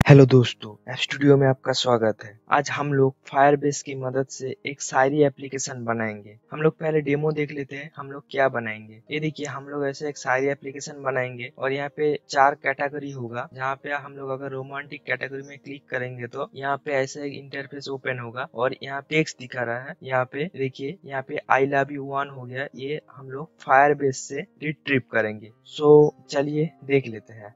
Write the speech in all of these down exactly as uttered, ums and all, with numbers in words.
Hello दोस्तों, F studio में आपका स्वागत है। आज हम लोग फायरबेस की मदद से एक शायरी एप्लीकेशन बनाएंगे। हम लोग पहले डेमो देख लेते हैं हम लोग क्या बनाएंगे। ये देखिए, हम लोग ऐसे एक शायरी एप्लीकेशन बनाएंगे और यहाँ पे चार कैटेगरी होगा। जहाँ पे हम लोग अगर रोमांटिक कैटेगरी में क्लिक करेंगे तो यहाँ पे ऐसा एक इंटरफेस ओपन होगा और यहाँ टेक्स्ट दिखा रहा है। यहाँ पे देखिए, यहाँ पे आई लव यू वन हो गया। ये हम लोग फायरबेस से रिट्रीव करेंगे। सो चलिए देख लेते हैं।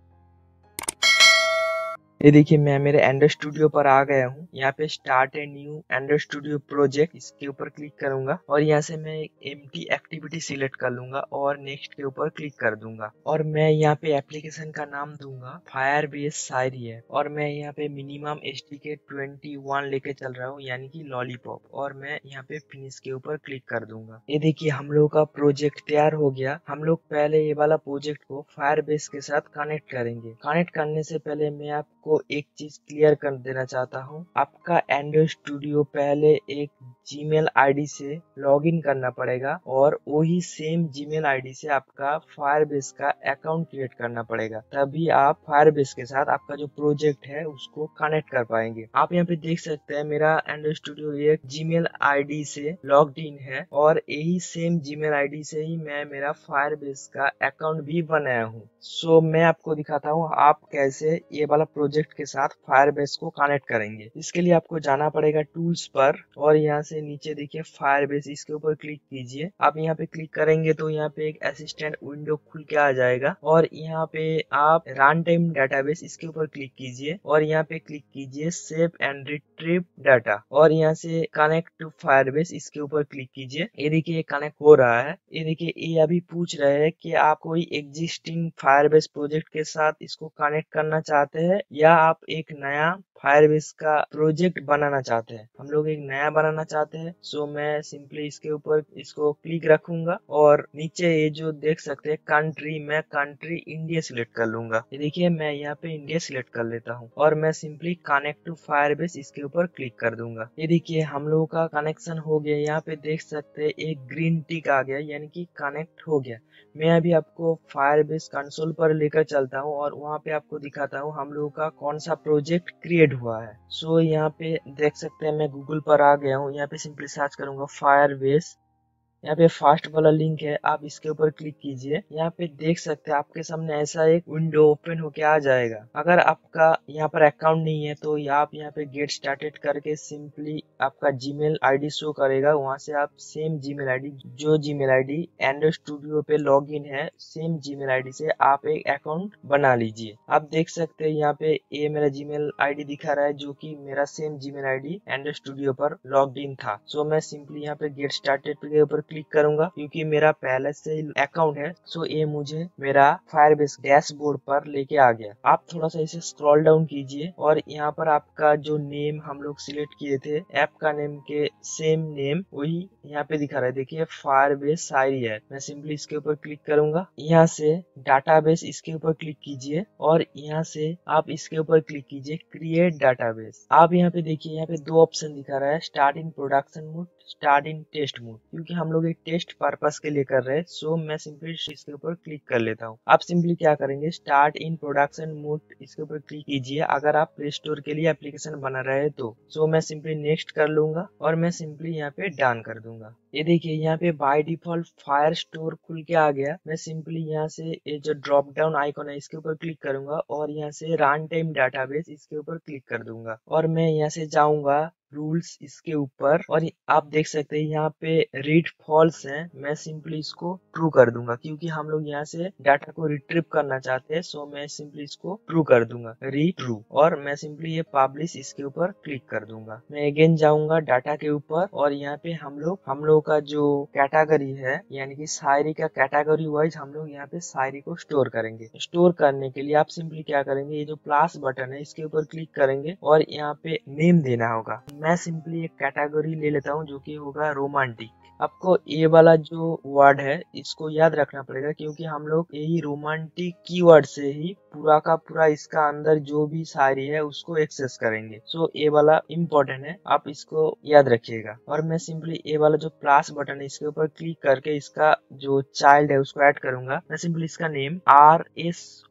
ये देखिए, मैं मेरे एंड्रॉइड स्टूडियो पर आ गया हूँ। यहाँ पे start a new Android Studio project, इसके ऊपर क्लिक करूंगा और यहाँ से मैं एक एम्प्टी एक्टिविटी सिलेक्ट कर लूंगा और नेक्स्ट के ऊपर क्लिक कर दूंगा और मैं यहाँ पे एप्लीकेशन का नाम दूंगा फायरबेस शायरी है और मैं यहाँ पे मिनिमम एसडीके ट्वेंटी वन लेके चल रहा हूँ, यानी कि लॉलीपॉप, और मैं यहाँ पे फिनिश के ऊपर क्लिक कर दूंगा। ये देखिए, हम लोग का प्रोजेक्ट तैयार हो गया। हम लोग पहले ये वाला प्रोजेक्ट को फायरबेस के साथ कनेक्ट करेंगे। कनेक्ट करने से पहले मैं आपको को एक चीज क्लियर कर देना चाहता हूँ। आपका एंड्रॉइड स्टूडियो पहले एक जीमेल आईडी से लॉगिन करना पड़ेगा और वही सेम जीमेल आईडी से आपका फायरबेस का अकाउंट क्रिएट करना पड़ेगा, तभी आप फायरबेस के साथ आपका जो प्रोजेक्ट है उसको कनेक्ट कर पाएंगे। आप यहाँ पे देख सकते हैं मेरा एंड्रॉइड स्टूडियो एक जीमेल आईडी से लॉग्ड इन है और यही सेम जीमेल आईडी से ही मैं मेरा फायरबेस का अकाउंट भी बनाया हूँ। सो मैं आपको दिखाता हूँ आप कैसे ये वाला प्रोजेक्ट के साथ फायरबेस को कनेक्ट करेंगे। इसके लिए आपको जाना पड़ेगा टूल्स पर और यहाँ से नीचे देखिए फायरबेस, इसके ऊपर क्लिक कीजिए। आप यहाँ पे क्लिक करेंगे तो यहाँ पे एक असिस्टेंट विंडो खुल के आ जाएगा और यहाँ पे आप रन टाइम डाटाबेस, इसके ऊपर क्लिक कीजिए और यहाँ पे क्लिक कीजिए सेव एंड रिट्रीव डाटा और यहाँ से कनेक्ट टू फायरबेस, इसके ऊपर क्लिक कीजिए। ये देखिए कनेक्ट हो रहा है। ये देखिए, ये अभी पूछ रहे हैं कि आप कोई एग्जिस्टिंग फायरबेस प्रोजेक्ट के साथ इसको कनेक्ट करना चाहते हैं या आप एक नया फायरबेस का प्रोजेक्ट बनाना चाहते हैं। हम लोग एक नया बनाना चाहते हैं, सो मैं सिंपली इसके ऊपर इसको क्लिक रखूंगा और नीचे ये जो देख सकते हैं कंट्री, मैं कंट्री इंडिया सिलेक्ट कर लूंगा। ये देखिए, मैं यहाँ पे इंडिया सिलेक्ट कर लेता हूँ और मैं सिंपली कनेक्ट टू फायरबेस, इसके ऊपर क्लिक कर दूंगा। ये देखिए, हम लोगों का कनेक्शन हो गया। यहाँ पे देख सकते हैं एक ग्रीन टिक आ गया, यानी कि कनेक्ट हो गया। मैं अभी आपको फायरबेस कंसोल पर लेकर चलता हूँ और वहाँ पे आपको दिखाता हूँ हम लोगों का कौन सा प्रोजेक्ट क्रिएट हुआ है। सो so, यहाँ पे देख सकते हैं मैं गूगल पर आ गया हूँ। यहाँ पे सिंपली सर्च करूंगा फायरबेस। यहाँ पे फास्ट वाला लिंक है, आप इसके ऊपर क्लिक कीजिए। यहाँ पे देख सकते हैं आपके सामने ऐसा एक विंडो ओपन होके आ जाएगा। अगर आपका यहाँ पर अकाउंट नहीं है तो आप यहाँ पे गेट स्टार्टेड करके सिंपली आपका जीमेल आईडी शो करेगा। वहां से आप सेम जीमेल आईडी, जो जीमेल आईडी एंड्रॉइड स्टूडियो पे लॉगिन है, सेम जीमेल आईडी से आप एक अकाउंट बना लीजिए। आप देख सकते हैं यहाँ पे ये मेरा जीमेल आईडी दिखा रहा है, जो कि मेरा same Gmail ID Android Studio पर लॉग्ड इन था। सो मैं सिंपली यहाँ पे गेट स्टार्टेड के ऊपर क्लिक करूंगा क्योंकि मेरा पहले से ही अकाउंट है। सो ये मुझे मेरा फायरबेस डैशबोर्ड पर लेके आ गया। आप थोड़ा सा इसे स्क्रॉल डाउन कीजिए और यहाँ पर आपका जो नेम हम लोग सिलेक्ट किए थे, ऐप का नेम के सेम नेम वही यहाँ पे दिखा रहा है। देखिए, फायरबेस शायरी है। मैं सिंपली इसके ऊपर क्लिक करूंगा। यहाँ से डाटाबेस, इसके ऊपर क्लिक कीजिए और यहाँ से आप इसके ऊपर क्लिक कीजिए क्रिएट डाटाबेस। आप यहाँ पे देखिए, यहाँ पे दो ऑप्शन दिखा रहा है, start in production mode, start in test mode. क्योंकि हम लोग एक टेस्ट पर्पस के लिए कर रहे हैं, सो मैं सिंपली इसके ऊपर क्लिक कर लेता हूँ। आप सिंपली क्या करेंगे, स्टार्ट इन प्रोडक्शन मोड, इसके ऊपर क्लिक कीजिए अगर आप प्ले स्टोर के लिए एप्लीकेशन बना रहे हैं तो। सो मैं सिंपली नेक्स्ट कर लूंगा और मैं सिंपली यहाँ पे डन कर दूंगा। ये देखिए, यहाँ पे बाय डिफॉल्ट फायर स्टोर खुल के आ गया। मैं सिंपली यहाँ से ये जो ड्रॉप डाउन आइकॉन है, इसके ऊपर क्लिक करूंगा और यहाँ से रन टाइम डाटाबेस, इसके ऊपर क्लिक कर दूंगा और मैं यहाँ से जाऊंगा रूल्स, इसके ऊपर, और आप देख सकते हैं यहाँ पे रीड फॉल्स है। मैं सिंपली इसको ट्रू कर दूंगा क्योंकि हम लोग यहाँ से डाटा को रिट्रीव करना चाहते हैं। सो मैं सिंपली इसको ट्रू कर दूंगा, री ट्रू, और मैं सिंपली ये पब्लिश, इसके ऊपर क्लिक कर दूंगा। मैं अगेन जाऊंगा डाटा के ऊपर और यहाँ पे हम लोग हम लोग का जो कैटेगरी है, यानी कि शायरी का कैटेगरी वाइज हम लोग यहाँ पे शायरी को स्टोर करेंगे। स्टोर करने के लिए आप सिंपली क्या करेंगे, ये जो प्लस बटन है इसके ऊपर क्लिक करेंगे और यहाँ पे नेम देना होगा। मैं सिंपली एक कैटेगरी ले लेता हूँ जो कि होगा रोमांटिक। आपको ये वाला जो वर्ड है इसको याद रखना पड़ेगा क्योंकि हम लोग यही रोमांटिक कीवर्ड से ही पूरा का पूरा इसका अंदर जो भी शायरी है उसको एक्सेस करेंगे। सो ये वाला इम्पोर्टेंट है, आप इसको याद रखिएगा। और मैं सिंपली ये वाला जो प्लस बटन है इसके ऊपर क्लिक करके इसका जो चाइल्ड है उसको ऐड करूंगा। मैं सिंपली इसका नेम आर एस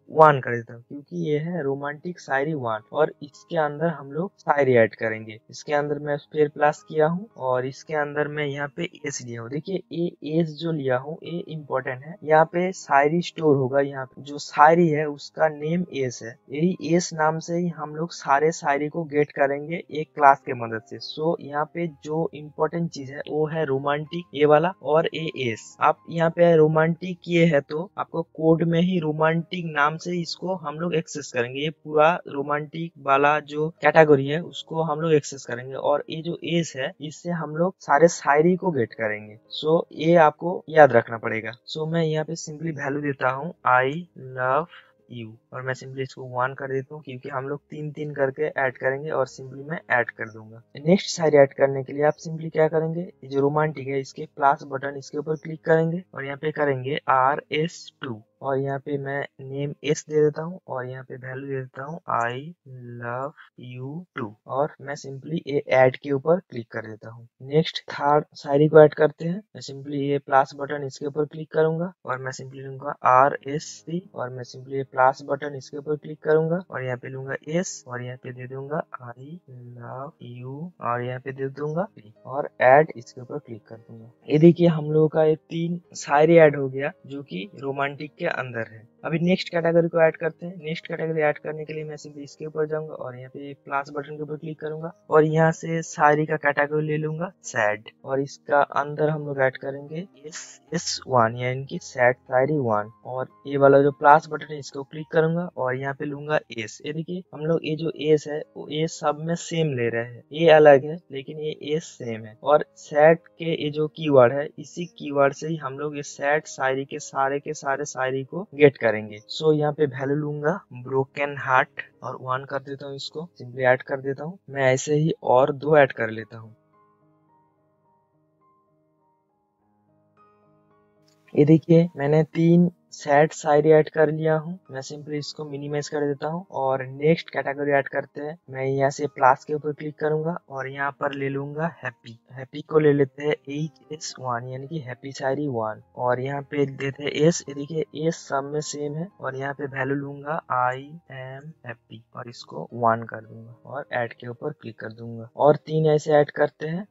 वन कर देता हूँ क्योंकि ये है रोमांटिक शायरी वन, और इसके अंदर हम लोग शायरी ऐड करेंगे। इसके अंदर मैं फिर प्लस किया हूँ और इसके अंदर मैं यहाँ पे एस लिया हूँ। देखिए ये एस जो लिया हूँ ये इम्पोर्टेंट है, यहाँ पे शायरी स्टोर होगा। यहाँ पे जो शायरी है उसका नेम एस है, यही एस नाम से ही हम लोग सारे शायरी को गेट करेंगे एक क्लास के मदद से। सो यहाँ पे जो इम्पोर्टेंट चीज है वो है रोमांटिक ये वाला और ए एस। आप यहाँ पे रोमांटिक ये है तो आपको कोड में ही रोमांटिक नाम से इसको हम लोग एक्सेस करेंगे। ये पूरा रोमांटिक वाला जो कैटेगरी है उसको हम लोग एक्सेस करेंगे, और ये जो एस है इससे हम लोग सारे शायरी को गेट करेंगे। सो ये आपको याद रखना पड़ेगा। सो मैं यहाँ पे सिंपली वैल्यू देता हूँ आई लव यू, और मैं सिंपली इसको वन कर देता हूँ क्योंकि हम लोग तीन तीन करके ऐड करेंगे, और सिंपली मैं ऐड कर दूंगा। नेक्स्ट शायरी ऐड करने के लिए आप सिंपली क्या करेंगे, ये जो रोमांटिक है इसके प्लस बटन इसके ऊपर क्लिक करेंगे और यहाँ पे करेंगे आर एस टू, और यहाँ पे मैं नेम एस दे देता हूँ और यहाँ पे वैल्यू दे देता हूँ आई लव यू टू, और मैं सिंपली ये ऐड के ऊपर क्लिक कर देता हूँ। नेक्स्ट थर्ड शायरी को ऐड करते हैं। मैं सिंपली ये प्लस बटन इसके ऊपर क्लिक करूंगा और मैं सिंपली लूंगा आर एस सी, और मैं सिंपली ये प्लस बटन इसके ऊपर क्लिक करूंगा और यहाँ पे लूंगा एस और यहाँ पे दे दूंगा आई लव यू और यहाँ पे दे दूंगा और ऐड इसके ऊपर क्लिक कर दूंगा। ये देखिए हम लोगों का ये तीन शायरी ऐड हो गया जो कि रोमांटिक के अंदर है। अभी नेक्स्ट कैटेगरी को ऐड करते हैं। नेक्स्ट कैटेगरी ऐड करने के लिए मैं सिंपली इसके ऊपर जाऊंगा और यहाँ पे प्लस बटन के ऊपर क्लिक करूंगा और यहाँ से शायरी का कैटेगरी ले लूंगा सैड, और इसका अंदर हम लोग ऐड करेंगे एस एस वन यानी कि सैड शायरी वन, और ये वाला जो प्लस बटन है इसको क्लिक करूंगा और यहाँ पे लूंगा एस। ये देखिए हम लोग ये जो एस है वो एस सब में सेम ले रहे हैं, ये अलग है लेकिन ये एस सेम है, और सैड के ये जो कीवर्ड है इसी कीवर्ड से ही हम लोग ये सैड शायरी के सारे के सारे शायरी को गेट करेंगे। सो so, यहाँ पे वैल्यू लूंगा ब्रोकन हार्ट और वन कर देता हूँ, इसको सिंपली ऐड कर देता हूँ। मैं ऐसे ही और दो ऐड कर लेता हूँ। ये देखिए मैंने तीन सैड शायरी ऐड कर लिया हूँ। मैं सिंपली इसको मिनिमाइज कर देता हूँ और नेक्स्ट कैटेगरी ऐड करते हैं। मैं यहाँ से प्लस के ऊपर क्लिक करूंगा और यहाँ पर ले लूंगा हैप्पी। हैप्पी को ले लेते हैं एच एस वन यानी कि हैप्पी शायरी वन, और यहाँ पे देते हैं एस। देखिए एस सब में सेम है, और यहाँ पे वैल्यू लूंगा आई एम हैप्पी और इसको वन कर दूंगा और ऐड के ऊपर क्लिक कर दूंगा, और तीन ऐसे ऐड करते हैं।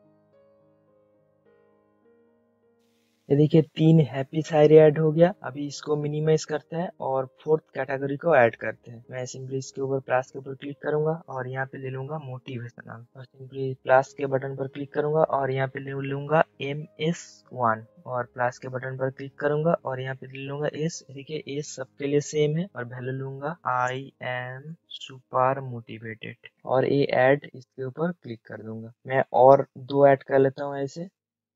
ये देखिए तीन हैप्पी शायरी ऐड हो गया। अभी इसको मिनिमाइज करते हैं और फोर्थ कैटेगरी को ऐड करते हैं। मैं सिंपली इसके ऊपर प्लस के ऊपर क्लिक करूंगा और यहाँ पे ले लूंगा मोटिवेशनल, और सिंपली प्लस के बटन पर क्लिक करूंगा और यहाँ पे ले लूंगा एम एस वन, और प्लस के बटन पर क्लिक करूंगा और यहाँ पे ले लूंगा एस। देखिए एस सबके लिए सेम है, और वैल्यू लूंगा आई एम सुपर मोटिवेटेड, और ये ऐड इसके ऊपर क्लिक कर दूंगा। मैं और दो ऐड कर लेता हूँ ऐसे।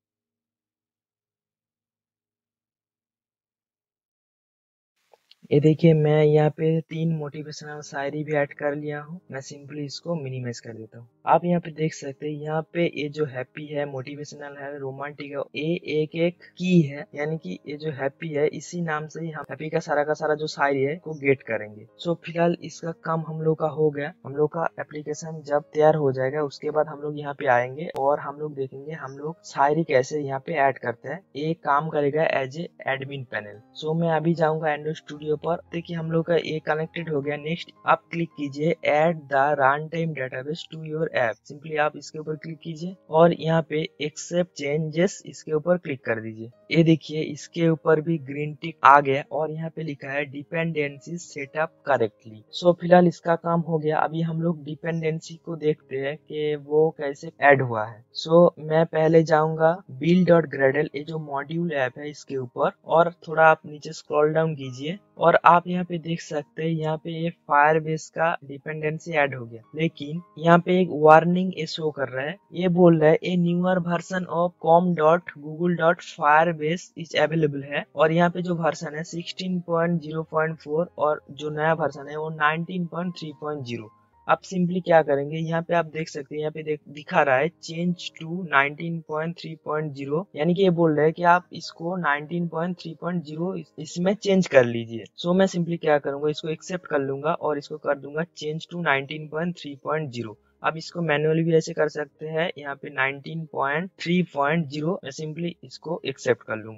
ये देखिए मैं यहाँ पे तीन मोटिवेशनल शायरी भी ऐड कर लिया हूँ। मैं सिंपली इसको मिनिमाइज कर देता हूँ। आप यहाँ पे देख सकते हैं यहाँ पे ये जो हैप्पी है, मोटिवेशनल है, रोमांटिक है, ये एक एक की है, यानी कि ये जो हैप्पी है इसी नाम से ही हम हैप्पी का सारा का सारा जो शायरी है को गेट करेंगे। सो फिलहाल इसका काम हम लोग का हो गया। हम लोग का एप्लीकेशन जब तैयार हो जाएगा उसके बाद हम लोग यहाँ पे आएंगे और हम लोग देखेंगे हम लोग शायरी कैसे यहाँ पे ऐड करते हैं। ये काम करेगा as a admin panel. So मैं अभी जाऊंगा एंड्रॉइड स्टूडियो पर। देखिए हम लोग का ये कनेक्टेड हो गया। नेक्स्ट आप क्लिक कीजिए add the runtime database to your app. Simply आप इसके ऊपर क्लिक कीजिए और यहाँ पे एक्सेप्ट चेंजेस इसके ऊपर क्लिक कर दीजिए। ये देखिए इसके ऊपर भी ग्रीन टिक आ गया और यहाँ पे लिखा है डिपेंडेंसी सेटअप करेक्टली। सो फिलहाल इसका काम हो गया। अभी हम लोग डिपेंडेंसी को देखते हैं कि वो कैसे ऐड हुआ है। सो मैं पहले जाऊंगा बिल्ड डॉट ग्रेडल, ये जो मॉड्यूल ऐप है इसके ऊपर, और थोड़ा आप नीचे स्क्रॉल डाउन कीजिए और आप यहाँ पे देख सकते हैं यहाँ पे ये फायरबेस का डिपेंडेंसी ऐड हो गया, लेकिन यहाँ पे एक वार्निंग शो कर रहा है। ये बोल रहा है a newer version of com dot Google dot Firebase is available है, और यहाँ पे जो वर्जन है sixteen point zero point four और जो नया वर्जन है वो nineteen point three point zero. आप सिंपली क्या करेंगे, यहाँ पे आप देख सकते हैं यहाँ पे देख दिखा रहा है change to nineteen point three point zero, यानी कि ये बोल रहा है कि आप इसको nineteen point three point zero इसमें चेंज कर लीजिए। सो मैं सिंपली क्या करूंगा, इसको एक्सेप्ट कर लूंगा और इसको कर दूंगा change to nineteen point three point zero. आप इसको मैनुअली भी ऐसे कर सकते हैं। यहाँ पे nineteen point three point zero मैं सिंपली इसको एक्सेप्ट कर लूंगा।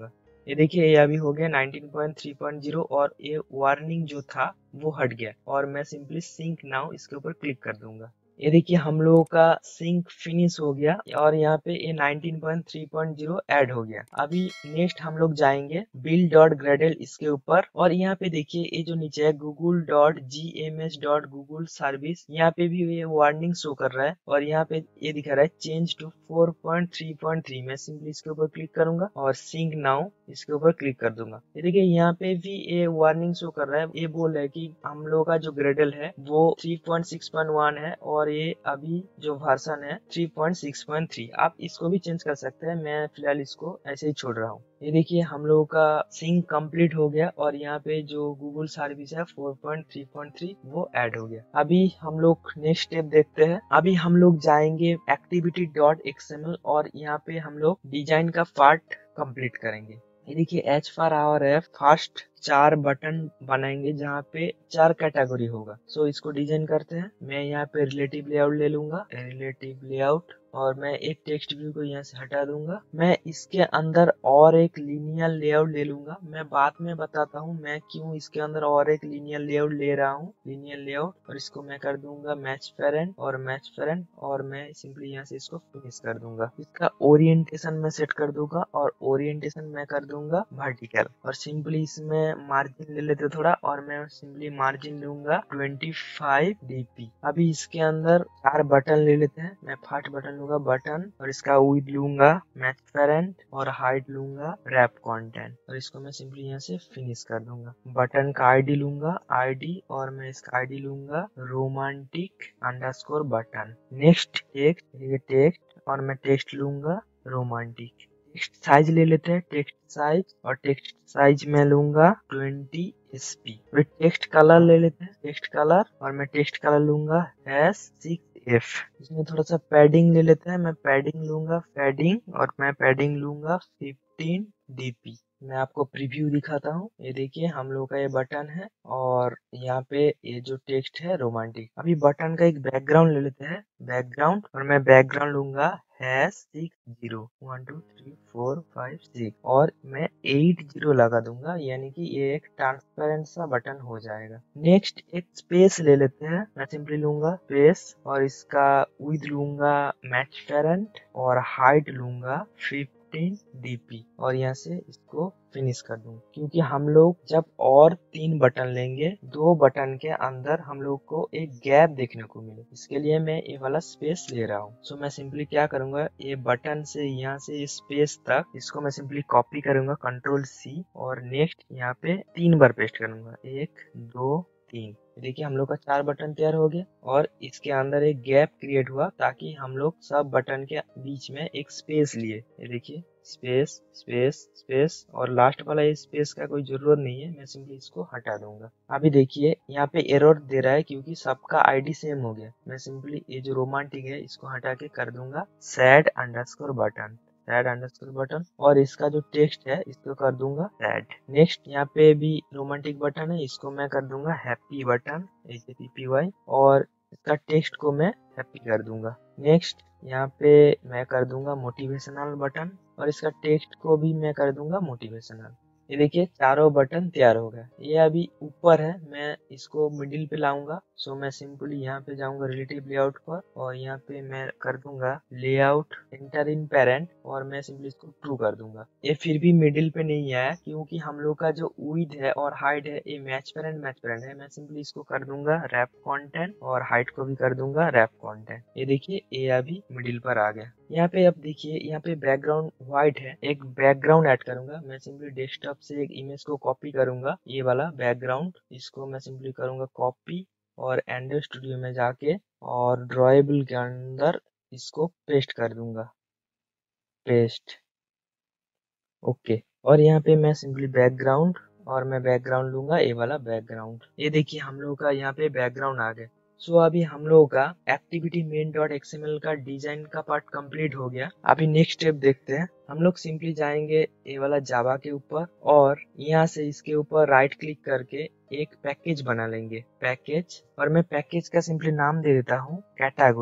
ये देखिए ये अभी हो गया nineteen point three point zero और ये वार्निंग जो था वो हट गया और मैं सिंपली सिंक नाउ इसके ऊपर क्लिक कर दूंगा। ये देखिए हम लोगों का सिंक फिनिश हो गया और यहाँ पे ये nineteen point three point zero add हो गया। अभी नेक्स्ट हम लोग जाएंगे बिल्ड डॉट ग्रेडल इसके ऊपर और यहाँ पे देखिए ये जो नीचे है Google dot G M S dot Google service, यहाँ पे भी ये वार्निंग शो कर रहा है और यहाँ पे ये दिखा रहा है change to four point three point three. मैं सिंपली इसके ऊपर क्लिक करूंगा और सिंक नाउ इसके ऊपर क्लिक कर दूंगा। ये देखिए यहाँ पे भी ये वार्निंग शो कर रहा है, ये बोल रहा है कि हम लोग का जो ग्रेडल है वो three point six point one है और ये अभी जो वर्जन है three point six point three. आप इसको भी चेंज कर सकते हैं, मैं फिलहाल इसको ऐसे ही छोड़ रहा हूँ। ये देखिए हम लोगों का सिंक कंप्लीट हो गया और यहाँ पे जो गूगल सर्विस है four point three point three वो ऐड हो गया। अभी हम लोग नेक्स्ट स्टेप देखते हैं। अभी हम लोग जाएंगे एक्टिविटी डॉट एक्सएमएल और यहाँ पे हम लोग डिजाइन का पार्ट कंप्लीट करेंगे। ये देखिए एच फॉर आवर है फर्स्ट चार बटन बनाएंगे जहाँ पे चार कैटेगरी होगा। सो इसको डिजाइन करते हैं। मैं यहाँ पे रिलेटिव लेआउट ले लूंगा, रिलेटिव लेआउट, और मैं एक टेक्स्ट व्यू को यहाँ से हटा दूंगा। मैं इसके अंदर और एक लिनियर लेआउट ले लूंगा। मैं बाद में बताता हूँ मैं क्यों इसके अंदर और एक लिनियर लेआउट ले रहा हूँ। लिनियर लेआउट और इसको मैं कर दूंगा मैच पेरेंट और मैच पेरेंट और मैं सिंपली यहाँ से इसको फिनिश कर दूंगा। इसका ओरिएंटेशन मैं सेट कर दूंगा और ओरिएंटेशन मैं कर दूंगा वर्टिकल और सिंपली इसमें मार्जिन ले लेते थोड़ा और मैं सिंपली मार्जिन लूंगा ट्वेंटी फाइव डी पी। अभी इसके अंदर चार बटन ले लेते हैं। मैं फर्स्ट बटन लूंगा बटन और इसका विड्थ लूंगा मैच पेरेंट और हाइट लूंगा रैप कंटेंट और इसको मैं सिंपली यहाँ से फिनिश कर दूंगा। बटन का आईडी लूंगा आईडी और मैं इसका आईडी लूंगा romantic underscore button. Next text, ये टेक्स्ट और मैं टेक्स्ट लूंगा रोमांटिक। टेक्स्ट साइज ले लेते हैं, टेक्स्ट साइज और टेक्स्ट साइज में लूंगा ट्वेंटी एस पी। फिर टेक्स्ट कलर ले लेते हैं, टेक्स्ट कलर और मैं टेक्स्ट कलर लूंगा एस सिक्स एफ। इसमें थोड़ा सा पैडिंग ले लेते हैं, मैं पैडिंग लूंगा पैडिंग और मैं पैडिंग लूंगा फिफ्टीन डी पी। मैं आपको प्रीव्यू दिखाता हूँ। ये देखिए हम लोग का ये बटन है और यहाँ पे ये जो टेक्स्ट है रोमांटिक। अभी बटन का एक बैकग्राउंड ले लेते हैं, बैकग्राउंड और मैं बैकग्राउंड लूंगा hash six zero one two three four five six और मैं एट जीरो लगा दूंगा, यानी कि ये एक ट्रांसपेरेंट सा बटन हो जाएगा। नेक्स्ट एक स्पेस ले लेते हैं, मैं सिंपली लूंगा स्पेस और इसका विड्थ लूंगा मैच पेरेंट और हाइट लूंगा फिफ्टीन डी पी और यहाँ से इसको फिनिश कर दूंगा। क्योंकि हम लोग जब और तीन बटन लेंगे दो बटन के अंदर हम लोग को एक गैप देखने को मिले, इसके लिए मैं ये वाला स्पेस ले रहा हूँ। सो मैं सिंपली क्या करूंगा, ये बटन से यहाँ से स्पेस तक इसको मैं सिंपली कॉपी करूंगा कंट्रोल सी और नेक्स्ट यहाँ पे तीन बार पेस्ट करूंगा, एक दो तीन। देखिए हम लोग का चार बटन तैयार हो गया और इसके अंदर एक गैप क्रिएट हुआ ताकि हम लोग सब बटन के बीच में एक स्पेस लिए। ये देखिए स्पेस स्पेस स्पेस और लास्ट वाला ये स्पेस का कोई जरूरत नहीं है, मैं सिंपली इसको हटा दूंगा। अभी देखिए यहाँ पे एरर दे रहा है क्योंकि सबका आईडी सेम हो गया। मैं सिंपली ये जो रोमांटिक है इसको हटा के कर दूंगा sad underscore button, sad underscore button और इसका जो टेक्स्ट है इसको कर दूंगा सैड। नेक्स्ट यहाँ पे भी रोमांटिक बटन है, इसको मैं कर दूंगा happy button H P P Y और इसका टेक्स्ट को मैं हैप्पी कर दूंगा। नेक्स्ट यहाँ पे मैं कर दूंगा मोटिवेशनल बटन और इसका टेक्स्ट को भी मैं कर दूंगा मोटिवेशनल। ये देखिए चारों बटन तैयार हो गए। ये अभी ऊपर है, मैं इसको मिडिल पे लाऊंगा। सो मैं सिंपली यहाँ पे जाऊंगा रिलेटिव लेआउट पर और यहाँ पे मैं कर दूंगा लेआउट एंटर इन पेरेंट और मैं सिंपली इसको ट्रू कर दूंगा। ये फिर भी मिडिल पे नहीं आया क्योंकि हम लोग का जो विड्थ है और हाइट है ये मैच पेरेंट मैच पेरेंट है। मैं सिंपली इसको कर दूंगा रैप कंटेंट और हाइट को भी कर दूंगा रैप कंटेंट। ये देखिए ये अभी मिडिल पर आ गया। यहाँ पे अब देखिए यहाँ पे बैकग्राउंड व्हाइट है, एक बैकग्राउंड ऐड करूंगा। मैं सिंपली डेस्कटॉप से एक इमेज को कॉपी करूंगा, ये वाला बैकग्राउंड, इसको मैं सिंपली करूंगा कॉपी और एंड्रॉइड स्टूडियो में जाके और ड्रॉएबल के अंदर इसको पेस्ट कर दूंगा, पेस्ट ओके। और यहाँ पे मैं सिंपली बैकग्राउंड और मैं बैकग्राउंड लूंगा ये वाला बैकग्राउंड। ये देखिए हम लोग का यहाँ पे बैकग्राउंड आ गया। सो so, अभी हम लोगों का एक्टिविटी मेन डॉट एक्सएमएल का डिजाइन का पार्ट कंप्लीट हो गया। अभी नेक्स्ट स्टेप देखते हैं। हम लोग सिंपली जाएंगे ये वाला जावा के ऊपर और यहाँ से इसके ऊपर राइट क्लिक करके एक पैकेज बना लेंगे, पैकेज, और मैं पैकेज का सिंपली नाम दे देता हूँ कैटेगरी।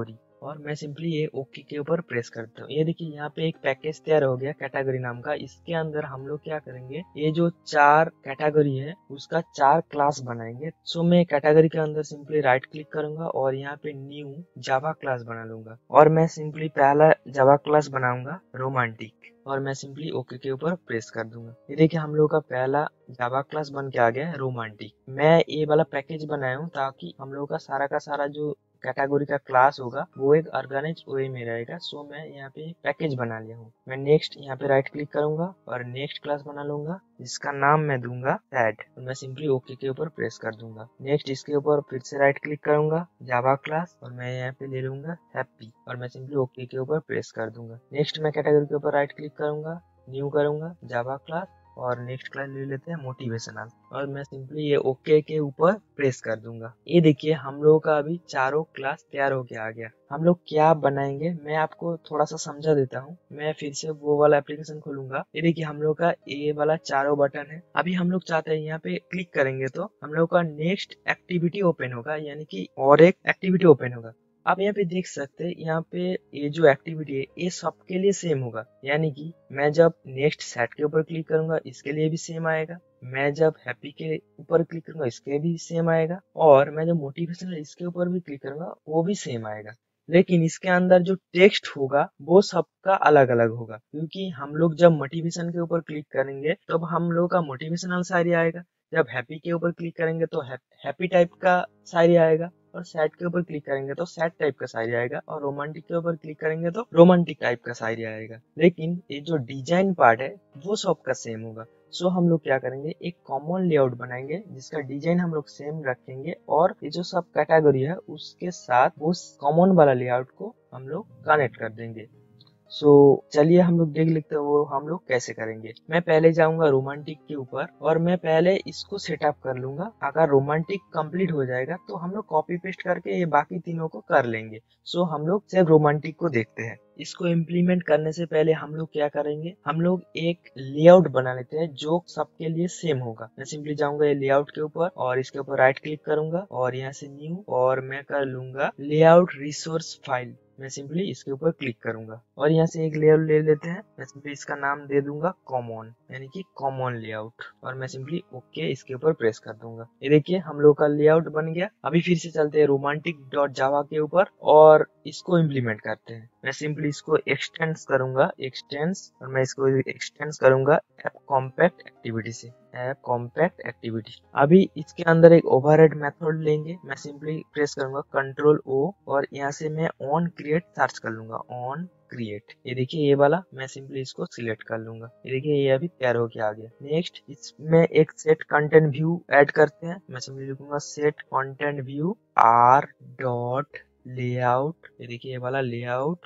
और मैं सिंपली ये ओके के ऊपर प्रेस करता हूँ। ये देखिए यहाँ पे एक पैकेज तैयार हो गया कैटेगरी नाम का। इसके अंदर हम लोग क्या करेंगे, ये जो चार कैटेगरी है उसका चार क्लास बनाएंगे। सो मैं कैटेगरी के अंदर सिंपली राइट क्लिक करूंगा और यहाँ पे न्यू जावा क्लास बना लूंगा और मैं सिंपली पहला जावा क्लास बनाऊंगा रोमांटिक और मैं सिंपली ओके के ऊपर प्रेस कर दूंगा। ये देखिए हम लोग का पहला जावा क्लास बन के आ गया है रोमांटिक। मैं ये वाला पैकेज बनाया हूँ ताकि हम लोग का सारा का सारा जो कैटेगरी का क्लास होगा वो एक ऑर्गेनाइज वे में रहेगा। सो मैं यहाँ पे पैकेज बना लिया हूँ। मैं नेक्स्ट यहाँ पे राइट क्लिक करूंगा और नेक्स्ट क्लास बना लूंगा जिसका नाम मैं दूंगा एड और मैं सिंपली ओके के ऊपर प्रेस कर दूंगा। नेक्स्ट इसके ऊपर फिर से राइट क्लिक करूंगा जावा क्लास और मैं यहाँ पे ले लूंगा हैप्पी और मैं सिंपली ओके के ऊपर प्रेस कर दूंगा। नेक्स्ट मैं कैटेगरी के ऊपर राइट क्लिक करूंगा, न्यू करूंगा जावा क्लास और नेक्स्ट क्लास ले लेते हैं मोटिवेशनल और मैं सिंपली ये ओके के ऊपर प्रेस कर दूंगा। ये देखिए हम लोगों का अभी चारों क्लास तैयार होके आ गया। हम लोग क्या बनाएंगे मैं आपको थोड़ा सा समझा देता हूँ। मैं फिर से वो वाला एप्लीकेशन खोलूंगा। ये देखिए हम लोग का ये वाला चारों बटन है। अभी हम लोग चाहते हैं यहाँ पे क्लिक करेंगे तो हम लोग का नेक्स्ट एक्टिविटी ओपन होगा, यानी कि और एक एक्टिविटी ओपन होगा। आप यहाँ पे देख सकते हैं यहाँ पे ये जो एक्टिविटी है ये सबके लिए सेम होगा, यानी कि मैं जब नेक्स्ट सेट के ऊपर क्लिक करूंगा इसके लिए भी सेम आएगा, मैं जब हैप्पी के ऊपर क्लिक करूंगा इसके भी सेम आएगा और मैं जब मोटिवेशनल इसके ऊपर भी क्लिक करूंगा वो भी सेम आएगा। लेकिन इसके अंदर जो टेक्स्ट होगा वो सबका अलग अलग होगा, क्योंकि हम लोग जब मोटिवेशन के ऊपर क्लिक करेंगे तब तो हम लोग का मोटिवेशनल शायरी आएगा, जब हैप्पी के ऊपर क्लिक करेंगे तो हैप्पी टाइप का शायरी आएगा और सैड के ऊपर क्लिक करेंगे तो सैड टाइप का शायरी आएगा और रोमांटिक के ऊपर क्लिक करेंगे तो रोमांटिक टाइप का शायरी आएगा। लेकिन ये जो डिजाइन पार्ट है वो सबका सेम होगा। सो हम लोग क्या करेंगे, एक कॉमन लेआउट बनाएंगे जिसका डिजाइन हम लोग सेम रखेंगे और ये जो सब कैटेगरी है उसके साथ उस कॉमन वाला लेआउट को हम लोग कनेक्ट कर देंगे। सो so, चलिए हम लोग देख लेते हैं वो हम लोग कैसे करेंगे। मैं पहले जाऊंगा रोमांटिक के ऊपर और मैं पहले इसको सेटअप कर लूंगा। अगर रोमांटिक कंप्लीट हो जाएगा तो हम लोग कॉपी पेस्ट करके ये बाकी तीनों को कर लेंगे। सो so, हम लोग सिर्फ रोमांटिक को देखते हैं। इसको इम्प्लीमेंट करने से पहले हम लोग क्या करेंगे, हम लोग एक लेआउट बना लेते हैं जो सबके लिए सेम होगा। मैं सिंपली जाऊंगा ये लेआउट के ऊपर और इसके ऊपर राइट क्लिक करूंगा और यहाँ से न्यू और मैं कर लूंगा लेआउट रिसोर्स फाइल। मैं सिंपली इसके ऊपर क्लिक करूंगा और यहाँ से एक लेआउट ले लेते हैं। मैं सिंपली इसका नाम दे दूंगा कॉमन, यानी कि कॉमन लेआउट और मैं सिंपली ओके इसके ऊपर प्रेस कर दूंगा। ये देखिए हम लोग का लेआउट बन गया। अभी फिर से चलते हैं रोमांटिक डॉट जावा के ऊपर और इसको इम्प्लीमेंट करते हैं। मैं सिंपली इसको एक्सटेंस करूंगा, एक्सटेंस और मैं इसको एक्सटेंस करूंगा ऐप कॉम्पैक्ट एक्टिविटी से, ऐप कॉम्पैक्ट एक्टिविटी। अभी इसके अंदर एक ओवरहेड मेथड लेंगे। मैं सिंपली प्रेस करूंगा कंट्रोल ओ और यहाँ से मैं ऑन क्रिएट सर्च कर लूंगा, ऑन क्रिएट। ये देखिए ये वाला मैं सिंपली इसको सिलेक्ट कर लूंगा। ये देखिए ये अभी तैयार होके आ गया। नेक्स्ट इसमें एक सेट कंटेंट व्यू ऐड करते हैं। मैं सिंपली लिखूंगा set content view R dot layout. ये देखिए ये वाला लेआउट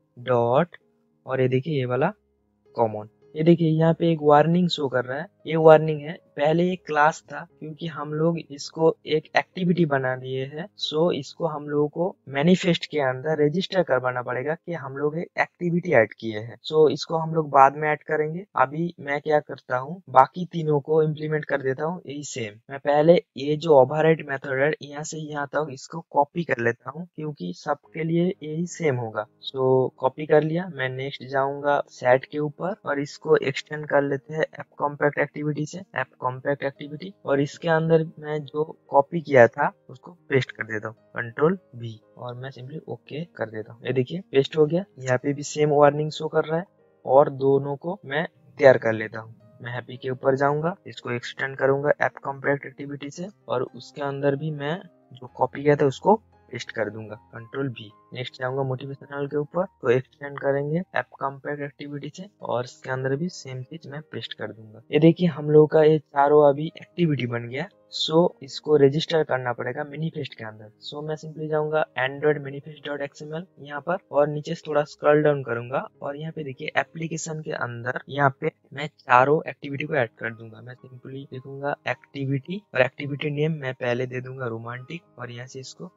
डॉट और ये देखिए ये वाला कॉमन। ये देखिए यहाँ पे एक वार्निंग शो कर रहा है। ये वार्निंग है, पहले एक क्लास था क्योंकि हम लोग इसको एक एक्टिविटी बना लिए हैं। सो इसको हम लोगों को मैनिफेस्ट के अंदर रजिस्टर करवाना पड़ेगा कि हम लोग एक एक्टिविटी ऐड किए हैं। सो इसको हम लोग बाद में ऐड करेंगे। अभी मैं क्या करता हूँ, बाकी तीनों को इम्प्लीमेंट कर देता हूँ यही सेम। मैं पहले ये जो ओवरहेड मेथड है यहाँ से यहाँ तक इसको कॉपी कर लेता हूँ क्योंकि सबके लिए यही सेम होगा। सो कॉपी कर लिया। मैं नेक्स्ट जाऊंगा सेट के ऊपर और इसको एक्सटेंड कर लेते हैं ऐप कॉम्पैक्ट एक्टिविटी से, ऐप कॉम्पैक्ट एक्टिविटी और इसके अंदर मैं जो कॉपी किया था उसको पेस्ट कर देता हूँ, कंट्रोल वी और मैं सिंपली ओके कर देता हूँ। ये देखिए पेस्ट हो गया। यहाँ पे भी सेम वार्निंग शो कर रहा है और दोनों को मैं तैयार कर लेता हूँ। मैं हैप्पी के ऊपर जाऊंगा, इसको एक्सटेंड करूंगा ऐप कॉम्पैक्ट एक्टिविटी से और उसके अंदर भी मैं जो कॉपी किया था उसको पेस्ट कर दूंगा, कंट्रोल भी। नेक्स्ट जाऊंगा मोटिवेशनल के ऊपर, तो एक्सटेंड करेंगे ऐप कॉम्पैक्ट एक्टिविटी से और इसके अंदर भी सेम चीज मैं पेस्ट कर दूंगा। ये देखिए हम लोग का ये चारों अभी एक्टिविटी बन गया। सो इसको रजिस्टर करना पड़ेगा मैनिफेस्ट के अंदर। सो मैं सिंपली जाऊंगा एंड्रॉइड मैनिफेस्ट डॉट एक्सएमएल यहाँ पर और नीचे से थोड़ा स्क्रॉल डाउन करूंगा और यहाँ पे देखिए एप्लीकेशन के अंदर यहाँ पे मैं चारों एक्टिविटी को ऐड कर दूंगा। मैं सिंपली लिखूंगा एक्टिविटी और एक्टिविटी नेम मैं पहले दे दूंगा रोमांटिक और यहाँ से इसको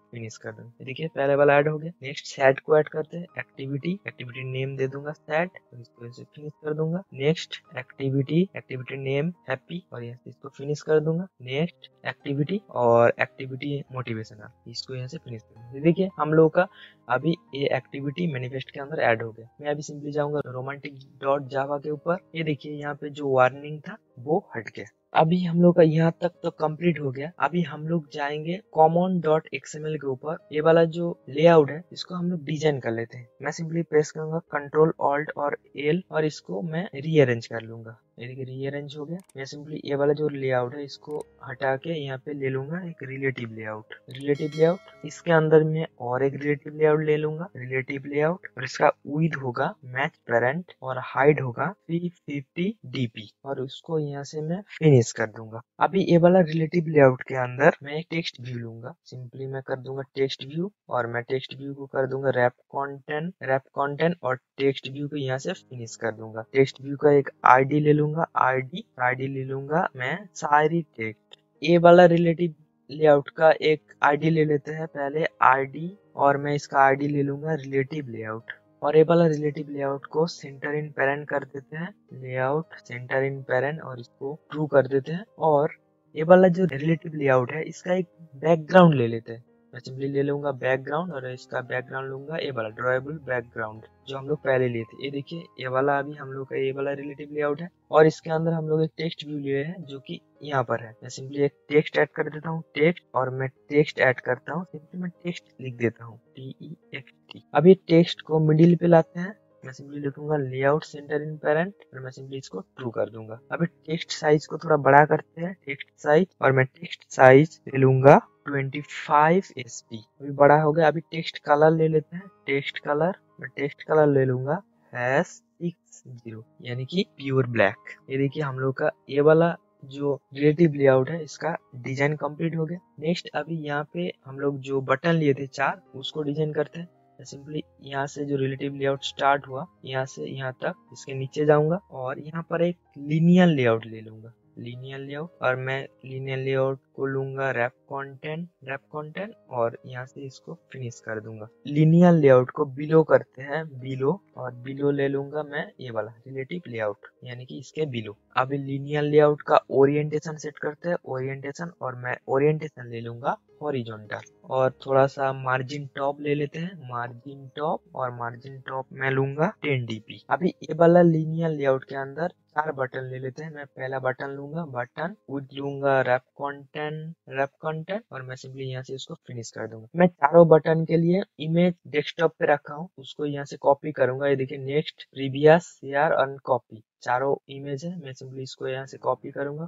फिनिश कर दूंगा। देखिए पहले वाला ऐड हो गया। नेक्स्ट सेट को ऐड करते हैं, एक्टिविटी, एक्टिविटी नेम दे दूंगा सेट, और इसको ऐसे फिनिश कर दूंगा। Next activity, activity name happy, और यहाँ से इसको फिनिश कर दूंगा। नेक्स्ट एक्टिविटी और एक्टिविटी मोटिवेशनल, इसको यहाँ से फिनिश कर दूंगा। देखिए हम लोग का अभी ये एक्टिविटी मैनिफेस्ट के अंदर ऐड हो गया। मैं अभी सिंपली जाऊंगा रोमांटिक डॉट जावा के ऊपर। ये देखिए यहाँ पे जो वार्निंग था वो हट गया। अभी हम लोग का यहाँ तक तो कंप्लीट हो गया। अभी हम लोग जाएंगे कॉमन डॉट एक्सएमएल के ऊपर। ये वाला जो लेआउट है इसको हम लोग डिजाइन कर लेते हैं। मैं सिंपली प्रेस करूंगा कंट्रोल ऑल्ट और एल, और इसको मैं रीअरेंज कर लूंगा। ये देखिए रीअरेंज हो गया। मैं सिंपली ये वाला जो लेआउट है इसको हटा के यहाँ पे ले लूंगा एक रिलेटिव लेआउट। रिलेटिव लेआउट, इसके अंदर में और एक रिलेटिव लेआउट ले लूंगा, रिलेटिव लेआउट, और इसका विड्थ होगा मैच पेरेंट और हाइट होगा थ्री फिफ्टी डीपी, और उसको यहाँ से मैं फिनिश कर दूंगा। अभी ये वाला रिलेटिव लेआउट के अंदर मैं एक टेक्स्ट व्यू लूंगा। सिंपली मैं कर दूंगा टेक्स्ट व्यू, और मैं टेक्स्ट व्यू को कर दूंगा रैप कंटेंट, रैप कंटेंट, और टेक्स्ट व्यू को यहाँ से फिनिश कर दूंगा। टेक्स्ट व्यू का एक आईडी ले लूंगा, आईडी आईडी ले लूंगा मैं सारी टेक्स्ट। ये वाला रिलेटिव लेआउट का एक आईडी ले लेते हैं पहले, आईडी, और मैं इसका आईडी ले लूंगा रिलेटिव लेआउट, और ये वाला रिलेटिव लेआउट को सेंटर इन पेरेंट कर देते हैं, लेआउट सेंटर इन पेरेंट, और इसको ट्रू कर देते हैं। और ये वाला जो रिलेटिव लेआउट है इसका एक बैकग्राउंड ले लेते हैं। मैं सिंपली ले लूंगा बैकग्राउंड, और इसका बैकग्राउंड लूंगा ये वाला ड्रॉएबल बैकग्राउंड जो हम लोग पहले लिए थे। ये देखिए ये वाला अभी हम लोग का ये वाला रिलेटिव लेआउट है, और इसके अंदर हम लोग एक टेक्स्ट व्यू लिए हैं जो कि यहाँ पर है। मैं सिंपली एक टेक्स्ट ऐड कर देता हूँ, टेक्स्ट, और मैं टेक्स्ट ऐड करता हूँ, सिंपली मैं टेक्स्ट लिख देता हूँ, टी ई एक्स टी। अब ये टेक्स्ट को मिडिल पे लाते हैं। मैं सिंपली लिखूंगा लेआउट सेंटर इन पेरेंट, और मैं सिंपली इसको ट्रू कर दूंगा। अभी टेक्स्ट साइज को थोड़ा बड़ा करते हैं, टेक्स्ट साइज, और मैं टेक्स्ट साइज ले लूंगा ट्वेंटी फाइव एस पी। अभी बड़ा हो गया। अभी टेक्स्ट कलर ले लेते हैं, टेक्स्ट कलर, मैं टेक्स्ट कलर ले लूंगा हैश सिक्स जीरो, यानी कि प्योर ब्लैक। ये देखिए हम लोग का ये वाला जो रिलेटिव लेआउट है इसका डिजाइन कंप्लीट हो गया। नेक्स्ट अभी यहाँ पे हम लोग जो बटन लिए थे चार, उसको डिजाइन करते हैं। सिंपली यहाँ से जो रिलेटिव लेआउट स्टार्ट हुआ यहाँ से यहाँ तक, इसके नीचे जाऊंगा और यहाँ पर एक लिनियर लेआउट ले लूंगा, लिनियर लेआउट, और मैं लिनियर लेआउट को लूंगा रैप कंटेंट, रैप कंटेंट, और यहाँ से इसको फिनिश कर दूंगा। लिनियर लेआउट को बिलो करते हैं, बिलो, और बिलो ले लूंगा मैं ये वाला रिलेटिव लेआउट, यानी कि इसके बिलो। अभी लिनियर लेआउट का ओरिएंटेशन सेट करते हैं, ओरिएंटेशन, और मैं ओरिएंटेशन ले लूंगा हॉरिजॉन्टल, और थोड़ा सा मार्जिन टॉप ले लेते हैं, मार्जिन टॉप, और मार्जिन टॉप मैं लूंगा टेन डी पी। अभी ये वाला लिनियर लेआउट के अंदर चार बटन ले लेते हैं। मैं पहला बटन लूंगा, बटन विड्थ लूंगा रैप कंटेंट, रैप कंटेंट, और मैं सिंपली यहाँ से इसको फिनिश कर दूंगा। मैं चारों बटन के लिए इमेज डेस्कटॉप पे रखा हूँ, उसको यहाँ से कॉपी करूंगा। ये देखिए नेक्स्ट, प्रीवियस, शेयर, अनकॉपी, चारों इमेज है। मैं सिंपली इसको यहाँ से कॉपी करूंगा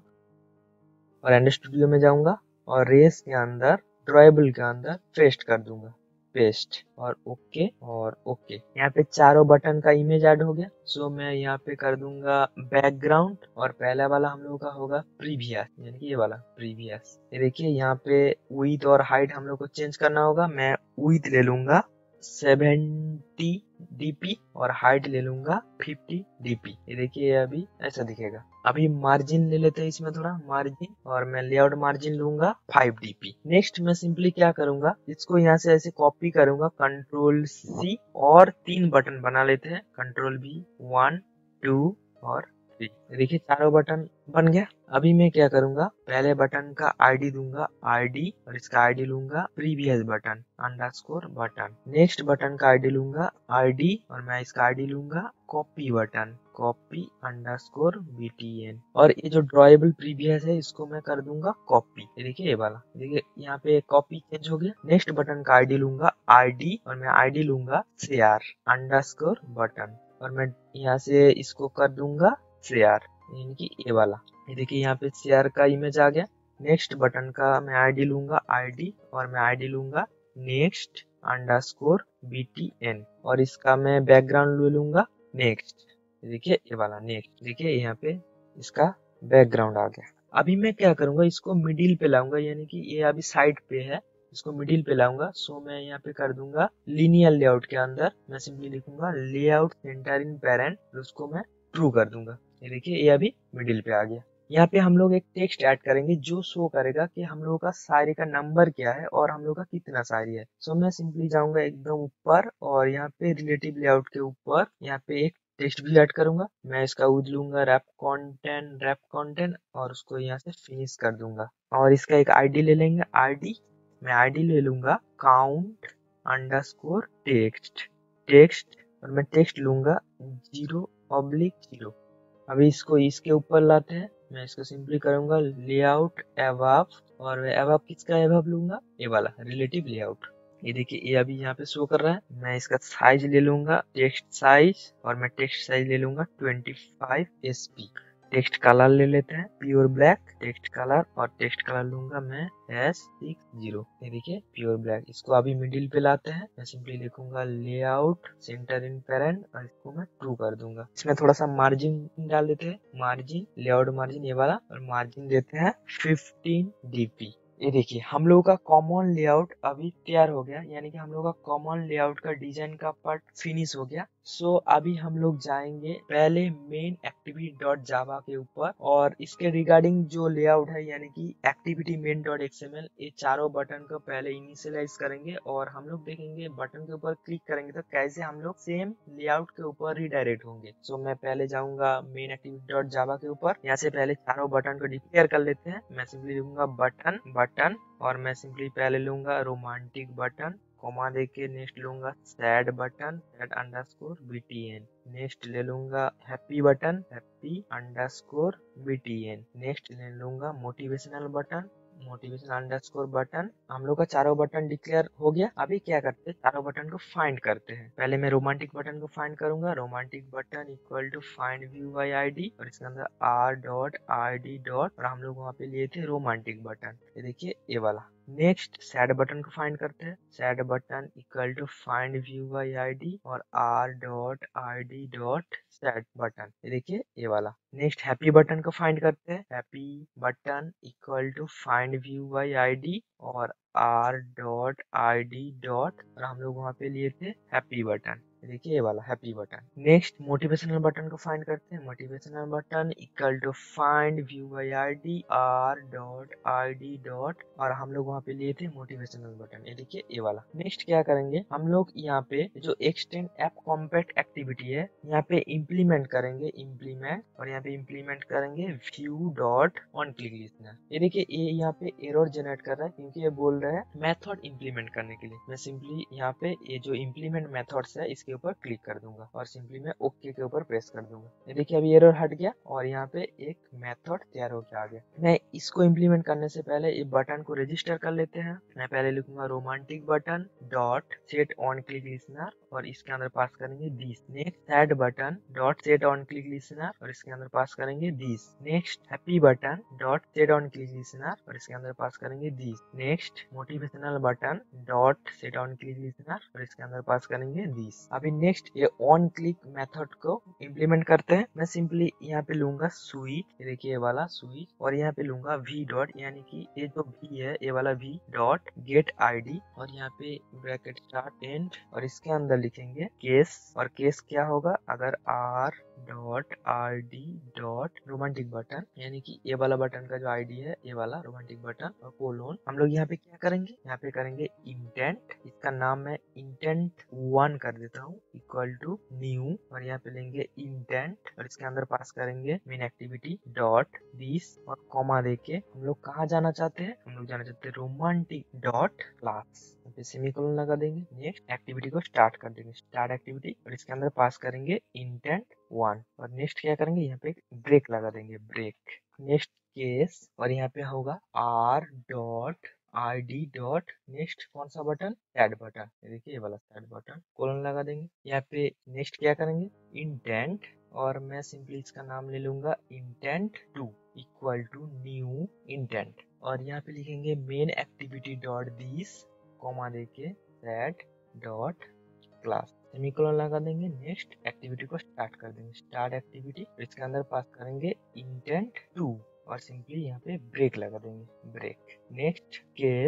और एंड स्टूडियो में जाऊंगा और रेस के अंदर, ड्रॉएबल के अंदर पेस्ट कर दूंगा, पेस्ट, और ओके और ओके। यहाँ पे चारों बटन का इमेज ऐड हो गया। सो मैं यहाँ पे कर दूंगा बैकग्राउंड, और पहला वाला हम लोग का होगा प्रीवियस, यानी कि ये वाला प्रीवियस। ये देखिए यहाँ पे विड्थ और हाइट हम लोग को चेंज करना होगा। मैं विड्थ ले लूंगा सेवेंटी डी पी और हाइट ले लूंगा फिफ्टी डी पी। ये देखिए अभी ऐसा दिखेगा। अभी मार्जिन ले लेते हैं इसमें थोड़ा मार्जिन, और मैं लेआउट मार्जिन लूंगा फाइव डी पी। नेक्स्ट मैं सिंपली क्या करूंगा, इसको यहाँ से ऐसे कॉपी करूंगा, कंट्रोल सी, और तीन बटन बना लेते हैं, कंट्रोल बी, वन, टू और थ्री। देखिए चारों बटन बन गया। अभी मैं क्या करूंगा, पहले बटन का आईडी दूंगा, आईडी, और इसका आईडी लूंगा previous button underscore button. Next button का आईडी लूंगा, आईडी, और मैं इसका आईडी लूंगा copy button, copy underscore BTN, और ये जो ड्रॉएबल प्रीवियस है इसको मैं कर दूंगा कॉपी। ये देखिए ये वाला, देखिए यहाँ पे कॉपी चेंज हो गया। नेक्स्ट बटन का आईडी लूंगा, आईडी, और मैं आईडी लूंगा शेयर अंडरस्कोर बटन, और मैं यहाँ से इसको कर दूंगा शेयर, यानी कि ये वाला। ये देखिए यहाँ पे शेयर का इमेज आ गया। नेक्स्ट बटन का मैं आईडी लूंगा, आईडी, और मैं आईडी लूंगा नेक्स्ट अंडरस्कोर बीटीएन, और इसका मैं बैकग्राउंड ले लूंगा नेक्स्ट। देखिए ये वाला नेक्स्ट, देखिए यहाँ पे इसका बैकग्राउंड आ गया। अभी मैं क्या करूंगा, इसको मिडिल पे लाऊंगा, यानी कि ये अभी साइड पे है, इसको मिडिल पे लाऊंगा। सो मैं यहाँ पे कर दूंगा लिनियर लेआउट के अंदर, मैं सिंपली लिखूंगा लेआउट सेंटर इन पेरेंट, उसको मैं ट्रू कर दूंगा। ये देखिए ये अभी मिडिल पे आ गया। यहाँ पे हम लोग एक टेक्स्ट ऐड करेंगे जो शो करेगा कि हम लोगों का शायरी का नंबर क्या है और हम लोग का कितना शायरी है। सो मैं सिंपली जाऊंगा एकदम ऊपर और यहाँ पे रिलेटिव लेआउट के ऊपर यहाँ पे एक टेक्स्ट भी ऐड करूंगा। मैं इसका यूज लूंगा रैप कंटेंट रैप कंटेंट और उसको यहाँ से फिनिश कर दूंगा और इसका एक आईडी ले लेंगे। आईडी मैं आईडी ले लूंगा काउंट अंडरस्कोर टेक्स्ट टेक्स्ट और मैं टेक्स्ट लूंगा जीरो ऑब्लिक जीरो। अभी इसको इसके ऊपर लाते हैं। मैं इसको सिंपली करूंगा लेआउट एवब और एवब किसका एवब लूंगा, ये वाला रिलेटिव लेआउट। ये देखिए ये अभी यहाँ पे शो कर रहा है। मैं इसका साइज ले लूंगा टेक्स्ट साइज और मैं टेक्स्ट साइज ले लूंगा twenty five S P. Text colour ले लेते हैं प्योर ब्लैक टेक्स्ट कलर और टेक्स्ट कलर लूंगा मैं एस सिक्स जीरो। ये देखिए प्योर ब्लैक। इसको अभी मिडिल पे लाते हैं। मैं सिंपली लिखूंगा लेआउट सेंटर इन पेरेंट और इसको मैं ट्रू कर दूंगा। इसमें थोड़ा सा मार्जिन डाल देते हैं, मार्जिन लेआउट मार्जिन ये वाला और मार्जिन देते हैं फिफ्टीन डीपी। ये देखिए हम लोगों का कॉमन लेआउट अभी तैयार हो गया, यानी कि हम लोग का कॉमन लेआउट का डिजाइन का पार्ट फिनिश हो गया। सो so, अभी हम लोग जाएंगे पहले मेन एक्टिविटी डॉट जावा के ऊपर और इसके रिगार्डिंग जो लेआउट है यानी कि एक्टिविटी मेन डॉट एक्सएमएल ये चारों बटन को पहले इनिशियलाइज करेंगे और हम लोग देखेंगे बटन के ऊपर क्लिक करेंगे तो कैसे हम लोग सेम लेआउट के ऊपर रिडायरेक्ट होंगे। सो so, मैं पहले जाऊंगा मेन एक्टिविटी डॉट जावा के ऊपर। यहाँ से पहले चारों बटन को डिक्लेयर कर लेते हैं। मैं सिंपली लिखूंगा बटन बटन और मैं सिंपली पहले लूंगा रोमांटिक बटन कोमा देके नेक्स्ट लूंगा sad button sad underscore BTN. Next ले लूंगा happy button happy underscore BTN. Next ले लूंगा motivational button motivation underscore button. हम लोग का चारों बटन डिक्लेयर हो गया। अभी क्या करते हैं चारों बटन को फाइंड करते हैं। पहले मैं रोमांटिक बटन को फाइंड करूंगा। Romantic button equal to find view by ID और इसके अंदर R dot I D dot और हम लोग वहाँ पे लिए थे रोमांटिक बटन। ये देखिए ये वाला। नेक्स्ट सैड बटन को फाइंड करते हैं। Sad button equal to find view by ID और R dot I D dot sad button. ये देखिए ये वाला। नेक्स्ट हैप्पी बटन को फाइंड करते हैं। Happy button equal to find view by ID और R dot I D dot और हम लोग वहाँ पे लिए थे हैप्पी बटन। देखिए ये वाला happy button. Next motivational button को फाइंड करते हैं। Motivational button equal to find view by ID R dot I D dot और हम लोग वहाँ पे लिए थे मोटिवेशनल बटन। ये देखिए ये वाला। नेक्स्ट क्या करेंगे हम लोग यहाँ पे जो एक्सटेंड ऐप कॉम्पैक्ट एक्टिविटी है यहाँ पे इम्प्लीमेंट करेंगे इम्प्लीमेंट और यहाँ पे इम्प्लीमेंट करेंगे view dot on click listener. ये देखिए ये यहाँ पे एरर जनरेट कर रहा है क्योंकि ये बोल रहा है मेथड इम्प्लीमेंट करने के लिए। मैं सिंपली यहाँ पे ये जो इम्प्लीमेंट मेथड्स है इसके ऊपर क्लिक कर दूंगा और सिंपली मैं ओके के ऊपर प्रेस कर दूंगा। ये देखिए अभी एरर हट गया और यहाँ पे एक मेथड तैयार होकर आ गया। मैं इसको इम्प्लीमेंट करने से पहले ये बटन को रजिस्टर कर लेते हैं। मैं पहले लिखूंगा romantic button dot set on click listener और इसके अंदर पास करेंगे this. Next sad button dot set on click listener और इसके अंदर पास करेंगे this. Next happy button dot set on click listener और इसके अंदर पास करेंगे this. Next motivational button dot set on click listener और इसके अंदर पास करेंगे दिस। अभी नेक्स्ट ये ऑन क्लिक मेथड को इम्प्लीमेंट करते हैं। मैं सिंपली यहाँ पे लूंगा स्विच। देखिए ये वाला स्विच और यहाँ पे लूंगा वी डॉट यानी कि ये जो वी है ये वाला वी डॉट गेट आईडी और यहाँ पे ब्रैकेट स्टार्ट एंड और इसके अंदर लिखेंगे केस और केस क्या होगा अगर R dot I D dot romantic button यानी कि ये वाला बटन का जो आईडी है ये वाला रोमांटिक बटन और कोलोन। हम लोग यहाँ पे क्या करेंगे यहाँ पे करेंगे इंटेंट। इसका नाम मैं इंटेंट वन कर देता हूँ इक्वल टू न्यू और यहाँ पे लेंगे इंटेंट और इसके अंदर पास करेंगे मेन एक्टिविटी डॉट दिस और कॉमा देके हम लोग कहाँ जाना चाहते हैं हम लोग जाना चाहते हैं रोमांटिक डॉट क्लास। सेमीकोलन लगा देंगे। नेक्स्ट एक्टिविटी को स्टार्ट कर देंगे स्टार्ट एक्टिविटी और इसके अंदर पास करेंगे इंटेंट वन और नेक्स्ट क्या करेंगे यहाँ पे ब्रेक लगा देंगे ब्रेक। नेक्स्ट केस और यहाँ पे होगा R dot I D dot next कौन सा बटन सैड बटन। देखिए ये वाला सैड बटन कोलन लगा देंगे। यहाँ पे नेक्स्ट क्या करेंगे इंटेंट और मैं सिंपली इसका नाम ले लूंगा intent two equal to new intent और यहाँ पे लिखेंगे main activity dot this comma देके सैड डॉट क्लास सेमीकोलन लगा देंगे। नेक्स्ट एक्टिविटी को स्टार्ट कर देंगे स्टार्ट एक्टिविटी इसके अंदर पास करेंगे इंटेंट टू और सिंपली यहाँ पे ब्रेक लगा देंगे break. Next case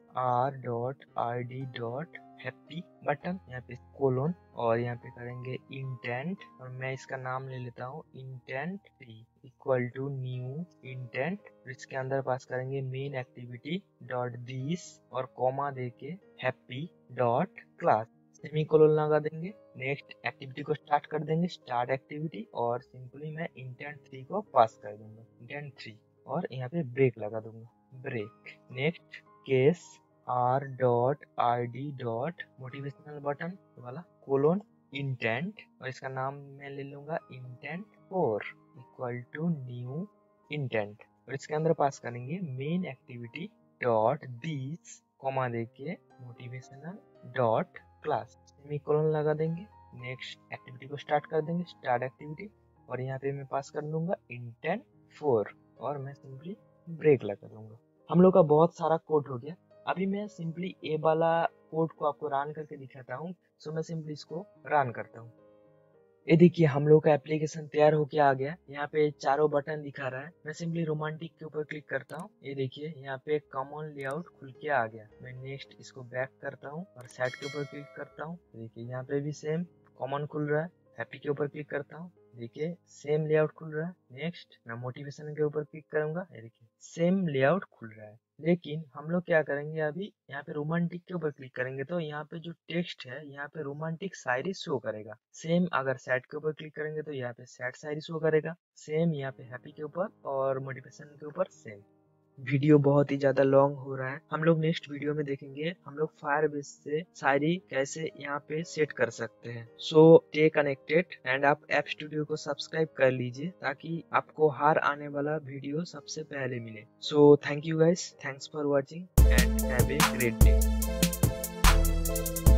R dot R D dot happy button, यहाँ पे कोलोन, और यहाँ पे करेंगे इंटेंट, और मैं इसका नाम ले लेता हूँ intent three equal to new intent. इसके अंदर पास करेंगे मेन एक्टिविटी डॉट दिस और कॉमा देके हैप्पी डॉट क्लास, सेमीकोलन लगा देंगे। नेक्स्ट एक्टिविटी को स्टार्ट कर देंगे, स्टार्ट एक्टिविटी, और सिंपली मैं इंटेंट थ्री को पास कर दूंगा, इंटेंट थ्री, और यहाँ पे ब्रेक लगा दूंगा, break. Next case R dot R D dot motivational button वाला कोलोन इंटेंट, और इसका नाम मैं ले लूंगा intent four equal to new intent, और इसके अंदर पास करेंगे main activity dot this comma देके मोटिवेशनल डॉट क्लास, सेमीकोलन लगा देंगे। नेक्स्ट एक्टिविटी को स्टार्ट कर देंगे, स्टार्ट एक्टिविटी, और यहाँ पे मैं पास कर दूंगा इंटेंट फोर, और मैं सिंपली ब्रेक लगा दूंगा। हम लोग का बहुत सारा कोड हो गया। अभी मैं सिंपली ए वाला कोड को आपको रन करके दिखाता हूँ। सो मैं सिंपली इसको रन करता हूँ। ये देखिए हम लोग का एप्लीकेशन तैयार होके आ गया। यहाँ पे चारों बटन दिखा रहा है। मैं सिंपली रोमांटिक के ऊपर क्लिक करता हूँ। ये देखिए यहाँ पे कॉमन लेआउट खुल के आ गया। मैं नेक्स्ट इसको बैक करता हूँ और सेट के ऊपर क्लिक करता हूँ। देखिए यहाँ पे भी सेम कॉमन खुल रहा है। हैप्पी के ऊपर क्लिक करता हूँ, देखिए सेम लेआउट खुल रहा है। नेक्स्ट मैं मोटिवेशन के ऊपर क्लिक करूंगा, देखिए सेम लेआउट खुल रहा है। लेकिन हम लोग क्या करेंगे, अभी यहाँ पे रोमांटिक के ऊपर क्लिक करेंगे तो यहाँ पे जो टेक्स्ट है यहाँ पे रोमांटिक शायरी शो करेगा। सेम अगर सैड के ऊपर क्लिक करेंगे तो यहाँ पे सैड शायरी शो करेगा। सेम यहाँ पे हैप्पी के ऊपर और मोटिवेशन के ऊपर सेम। वीडियो बहुत ही ज्यादा लॉन्ग हो रहा है। हम लोग नेक्स्ट वीडियो में देखेंगे हम लोग फायरबेस से शायरी कैसे यहाँ पे सेट कर सकते हैं। सो स्टे कनेक्टेड एंड आप ऐप स्टूडियो को सब्सक्राइब कर लीजिए ताकि आपको हर आने वाला वीडियो सबसे पहले मिले। So thank you guys, thanks for watching and have a great day.